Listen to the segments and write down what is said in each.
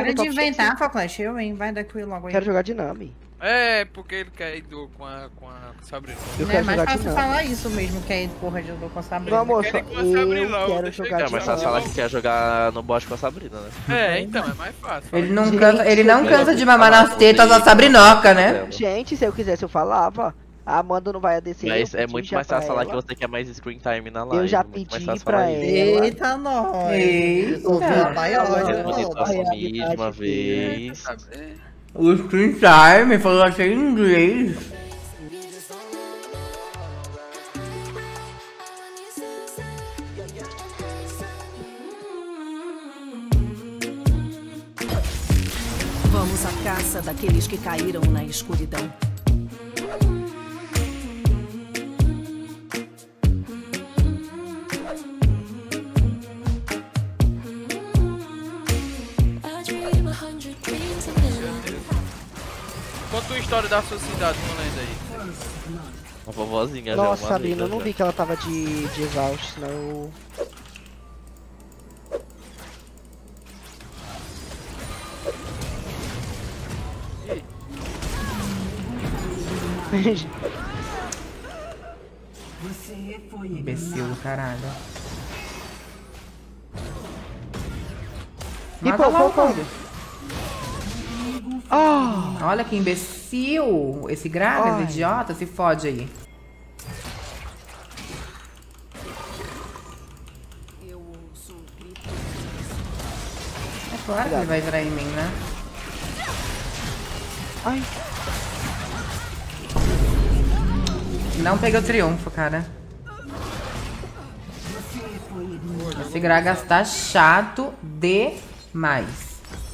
Para de top inventar, tier. Falclash. Eu, hein? Vai daqui logo aí. Quero jogar de Nami. É, porque ele quer ir com a Sabrina. Eu Não é quero mais jogar de fácil Nami. falar isso mesmo, que aí, porra, de eu com a Sabrina. Não, moça, Querem com a Sabrina, eu quero deixa jogar eu de É mais fácil falar que quer jogar no bot com a Sabrina, né? É, então, é mais fácil. Ele não, Gente, cansa, ele não eu cansa quero de mamar falar, nas tetas da você- Sabrinoca, né? Gente, se eu quisesse eu falava. A Amanda não vai descer. Mas eu é pedi muito já mais fácil pra falar que ela. você quer mais screen time na live. Eu já muito mais pedi fácil pra falar isso. ela. Eita, nós. Eita. Ouviu a Eu baióide. respondi tua Ai, a família de uma habilidade vez. O screen time falou assim em inglês. Vamos à caça daqueles que caíram na escuridão. Conta uma história da sua cidade, uma lenda aí. A vovozinha já. Nossa, uma Sabrina, eu lenda não já. vi que ela tava de exausto, senão eu... Imbecil do caralho. E Mata pô, logo, pô, pô. Cláudio. Ah! Olha que imbecil. Esse Gragas, Ai. idiota, se fode aí. Eu ouço o grito. É claro que ele vai virar em mim, né? Ai, Não peguei o triunfo, cara. Esse Gragas tá chato demais.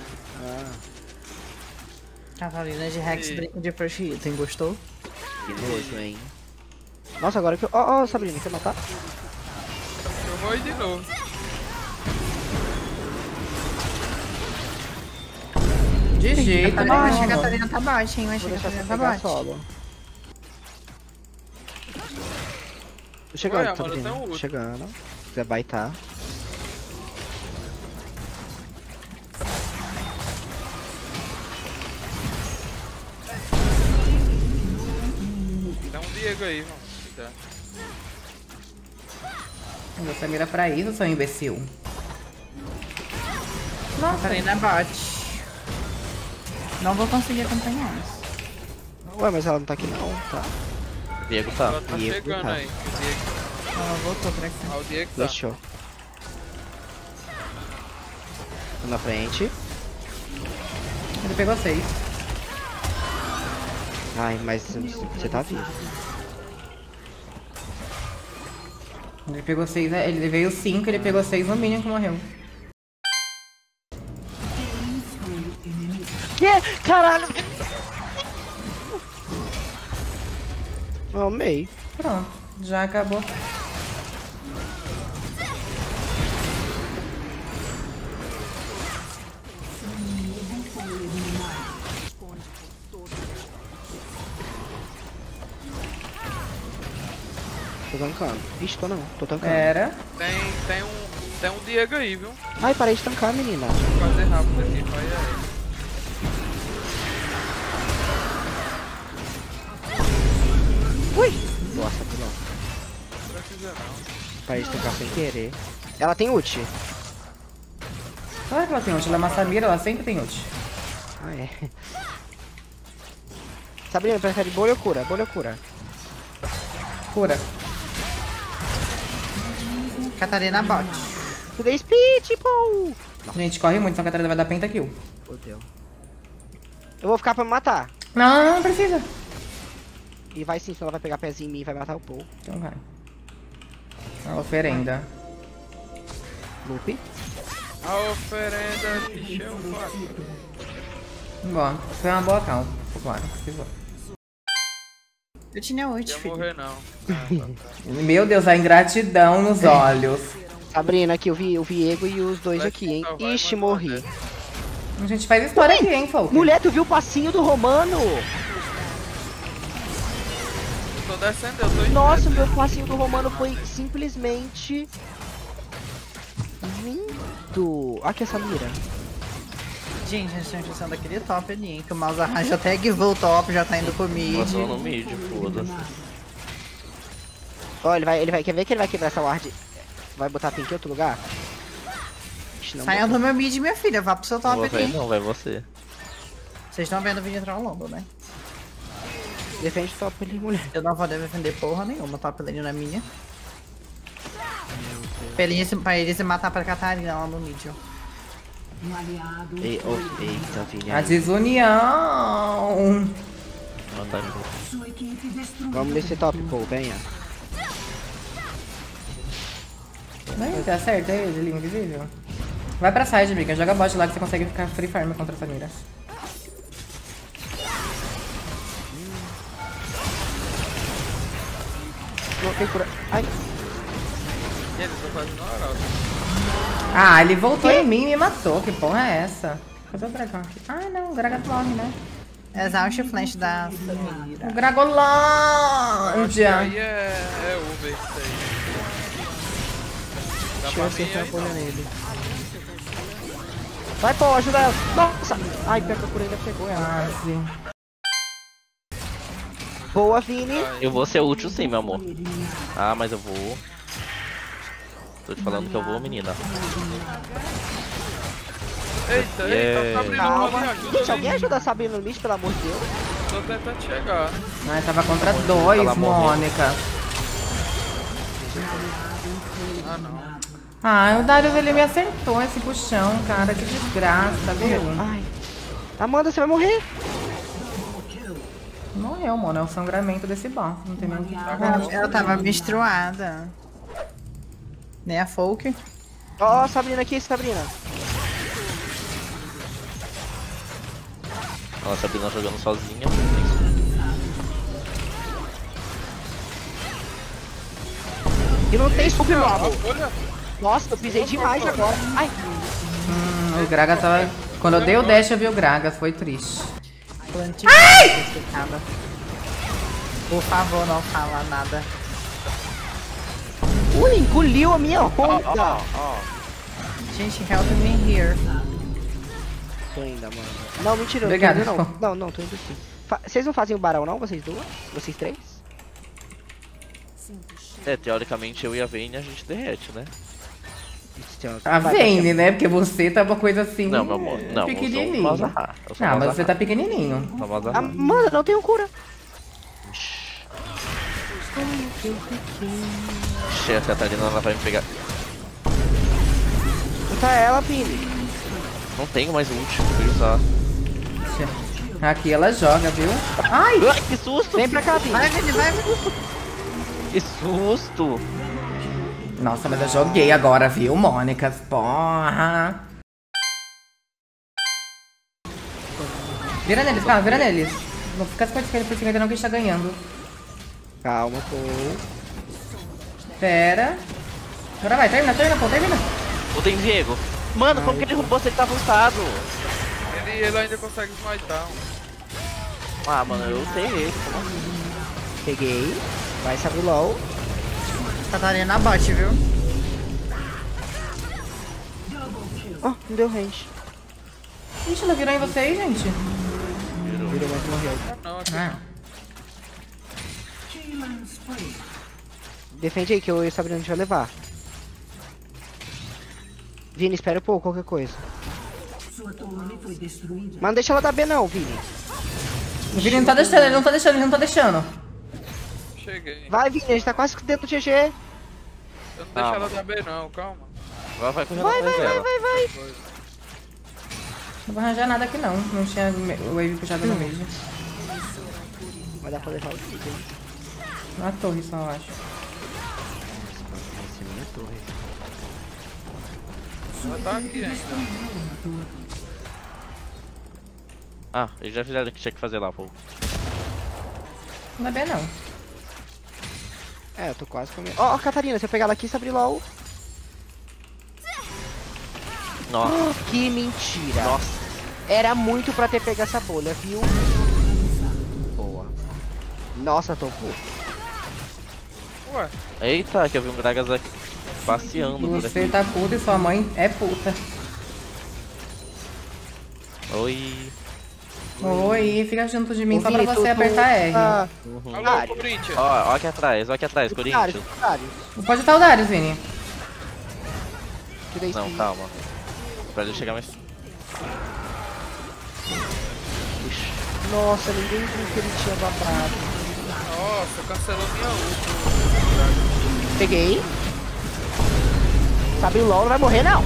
Catarina de Rex brinca de first item, gostou? que nojo, hein? Nossa, agora que eu... Ó, Sabrina, quer matar? Eu vou ir de novo. De jeito nenhum. Mas a Catarina tá baixa, hein? Mas Vou a deixar você Catarina tá pegar baixa. solo. Tô chegando, Ué, Amanda, Sabrina. tem um Tô ult. chegando. Você vai estar. Tem um Diego aí, vamos. Tá. Você mira pra isso, seu imbecil. Catarina bate. Não vou conseguir acompanhar isso. Ué, mas ela não tá aqui não, tá? Diego tá. Ela tá Diego, chegando tá. aí. O Diego. Ela voltou pra cá. Ah, o Diego tá. Deixou. Tô na frente. Ele pegou 6. Ai, mas você tá vivo. Ele pegou 6, ele veio 5, ele pegou 6 no mínimo que morreu. Que? Caralho! Eu amei. Pronto, já acabou. Tô tancando. Ixi, tô não. Tô tancando. Era. Tem um Diego aí, viu? Ai, parei de tancar, menina. Vou fazer rápido aqui, vai aí. Ui! Nossa, que não. Não precisa não. Parei de tancar sem querer. Ela tem ult. Claro que ela tem ult, ela é uma Samira, ela sempre tem ult. Ah, é. Sabrina, prefere bolha ou cura? Bolha ou cura? Cura. Catarina bate. Tu dei speed, pô! Gente, corre muito, senão a Catarina vai dar pentakill. Fodeu. Eu vou ficar pra me matar. Não, não precisa. E vai sim, senão ela vai pegar pezinho em mim e vai matar o Paul. Então vai. A oferenda. Loop. A oferenda de chão, Bom, foi uma boa calma. Claro, precisou. Eu tinha ult, Não ia filho. morrer não. Meu Deus, a ingratidão nos olhos. Sabrina, aqui eu vi o Viego e os dois aqui, hein? Vai, Ixi, vai, morri. A gente faz história aqui, hein, Folk? Mulher, tu viu o passinho do Romano? Eu tô descendo, eu tô indo. Nossa, o meu passinho do Romano foi simplesmente... lindo. Aqui essa mira. Gente, a gente tá pensando daquele top ali, hein? Que o mouse arranja até givou o top, já tá indo pro mid. Passou no mid, foda-se. Ó, ele vai, quer ver que ele vai quebrar essa ward? Vai botar pink em outro lugar? Ixi, não Saia botou. do meu mid, minha filha, vá pro seu top Não vai ali. não, vai você. Vocês estão vendo o vídeo entrar ao longo, né? Defende o top ali, mulher. Eu não vou defender porra nenhuma, top lane na minha. Pra ele se matar pra Catarina lá no mid, ó. Eita, filha. A desunião! Manda ali. Vamos nesse top, pô, venha. Não, tá certo, é ele, invisível. Vai pra side, amiga. Joga bot lá que você consegue ficar free farm contra a Samira. Bloquei por... Ai, E eles estão fazendo oral. Ah, ele voltou em mim e me matou. Que porra é essa? Cadê o dragão aqui? Ah, não. O dragão morre, né? Exaust flash da Samira. O Dragolândia. Aí é Uber isso aí. Dá deixa eu pra mim acertar a aí, bolha não. nele. Vai, pô, ajuda ela. Nossa! Ai, pior que a cura ainda pegou ela. Quase. Boa, Vini. Eu vou ser útil sim, meu amor. Ah, mas eu vou. Tô te falando que eu vou, menina. Eita, Yeah. tá abrindo Calma. uma ajuda Gente, alguém ali. ajuda a Sabrina no mid, pelo amor de Deus? Tô tentando chegar. Ai, tava contra dois, Ela morreu. Mônica. Ah, não. Ah, o Darius ele me acertou esse puxão, cara. Que desgraça, viu? Ai. Amanda, você vai morrer. Morreu, mano. É o sangramento desse boss. Não tem nem o que Ela tava menstruada. Né, a folk? Ó, Sabrina aqui, Sabrina. Ela a Sabrina jogando sozinha. E não tem super móvel. Olha, Nossa, eu pisei demais agora. Ai, O Gragas tava... Quando eu dei o dash, eu vi o Gragas. Foi triste. Ai! Por favor, não fala nada. ui, engoliu a minha onda. Gente, help me here. Tô ainda, mano. Não, mentira, eu Obrigado. tô indo não. Não, não, tô indo sim. Vocês não fazem o barão não, vocês duas? Vocês três? É, teoricamente eu e a Vayne a gente derrete, né? A Vayne, né? Porque você tá uma coisa assim... Não, meu amor, não, eu sou pequenininho. um Mazahar. Eu sou um Não, mas Mazahar. você tá pequenininho. Sou um Mazahar. Amanda, não tenho cura. Ixi, a Catarina ela vai me pegar. Tá ela, Vini. Não tenho mais ult, fui usar. Aqui ela joga, viu? Ai! Ai, que susto! Vem pra cá, Vini. Vai, Vini, vai. Que susto! Nossa, mas eu joguei agora, viu, Mônica? Porra! Vira neles, calma, vira neles. Não fica se participando por cima ainda não que a gente tá ganhando. Calma, pô. Pera. Agora vai, termina, pô, termina. O tem Diego. Mano, como que ele roubou se ele tava ultado? ele ainda consegue smitar. Ah, mano, eu sei ele. Peguei. Vai, sabe o LOL. Catarina na bot, viu? Ó, não deu range. Ixi, ela virou em vocês, gente. Virou, mas morreu. Não, aqui. Ah. Defende aí que eu e a Sabrina a gente vai levar. Vini, espera um pouco, qualquer coisa. Mas não deixa ela dar B não, Vini. O Vini não tá deixando, ele não tá deixando, ele não tá deixando. Cheguei. Vai, Vini, a gente tá quase dentro do GG. Eu não deixo ela dar B não, calma. Agora vai correr Vai, atrás vai, dela. vai, vai, vai. Não vou arranjar nada aqui não. Não tinha o wave puxado no meio. Vai dar pra levar o vídeo, hein? Na torre só, eu acho. Esse minha torre. Ela tá aqui ainda. Ah, eles já fizeram o que tinha que fazer lá, pô. Não é bem não. É, eu tô quase comendo. Ó, Catarina, se eu pegar ela aqui, você abrir LOL. Nossa, Que mentira. nossa. Era muito pra ter pego essa bolha, viu? Boa. Nossa, topou. Ué, Eita, que eu vi um Gragas aqui passeando por Você aqui. tá puta e sua mãe é puta. Oi. Oi, fica junto de mim Ô, só pra Vini, você apertar R. Uhum. Alô, Corinthians. Ó aqui atrás, Corinthians. Pode estar o Darius, Vini. Tirei Não, speed. calma. Pra ele chegar mais... Nossa, ninguém viu que ele tinha babado. Nossa, cancelou minha ult. Peguei. Sabe o LOL, não vai morrer não.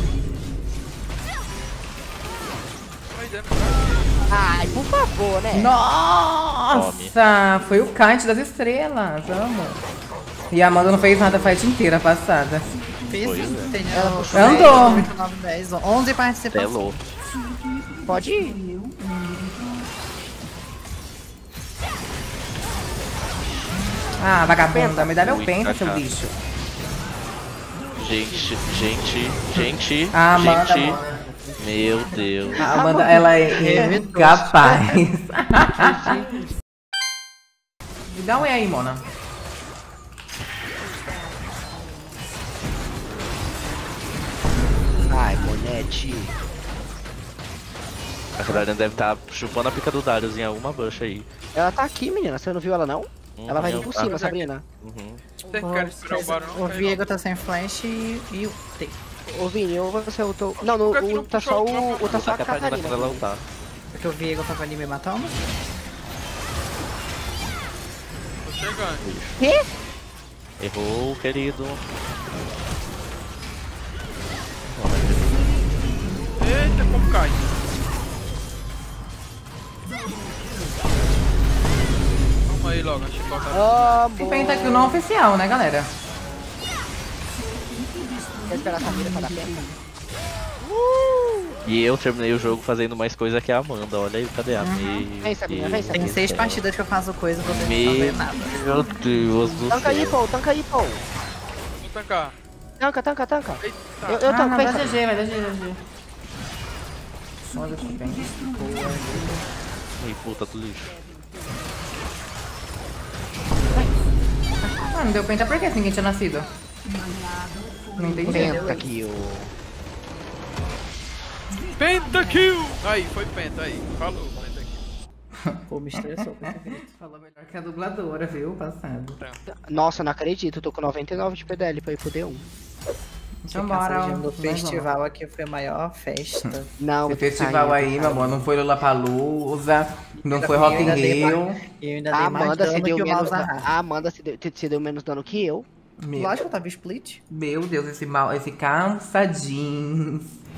Vai dando. Ai, por favor, né? Nossa, foi o Kite das estrelas, amo. E a Amanda não fez nada a fight inteira passada. Fiz. Pois é. Tenho Ela 10, Andou. 8, 9, 10, 11 É participantes. louco. Pode ir. Ah, vagabunda, me dá meu Ui, penta, seu Kaká. bicho. Gente. A Amanda, gente. mano. Meu Deus. A Amanda, ela é incapaz. Me dá um E aí, Mona. Ai, bonete. A Catarina deve estar chupando a pica do Darius em alguma bush aí. Ela tá aqui, menina. Você não viu ela, não? Ela vai vir por cima, Sabrina. Uhum. Vocês querem esperar o barão? O Viego tá sem flash e o T. Ô, Vini, ou você ultou... Não, no, tá só o tá só A a Catarina Catarina. quando ela lutar. Porque o Viego tava ali me matando. Tô chegando. Quê? Errou, querido. Eita, como cai. Calma aí logo, deixa eu colocar. O penta aqui não oficial, né, galera? Quer esperar a Samira pra dar penta? E eu terminei o jogo fazendo mais coisa que a Amanda. Olha aí, cadê a Vem, Sabrina, vem, Tem Sabrina. 6 partidas que eu faço coisa, você não Meu vê nada. Deus do Tanca aí, céu. pô, tanca aí, pô. Vou tancar. Tanca. Eita. Eu Ah, tanco, não, vem, dá Sabrina. GG, vai dar GG. Olha que bem. Ih, puta do lixo. Ah, não deu penta por que ninguém tinha nascido? Não entendi. Penta aqui, ô. Pentakill! Aí, foi penta aí. Falou, pentakill. Pô, me estressou com esse grito. Falou melhor que a dubladora, viu? Passado. Nossa, não acredito. Eu tô com 99 de PDL pra ir pro D1. Então bora. Do vamos festival aqui foi a maior festa. Não, Esse festival aí, meu amor, não foi Lollapalooza, não foi Rock in Rio. E eu ainda A dei mais Amanda se dano deu que o menos. Malzahar. A Amanda se deu menos dano que eu. Meu, Lógico que eu tava split. meu Deus, esse calça jeans.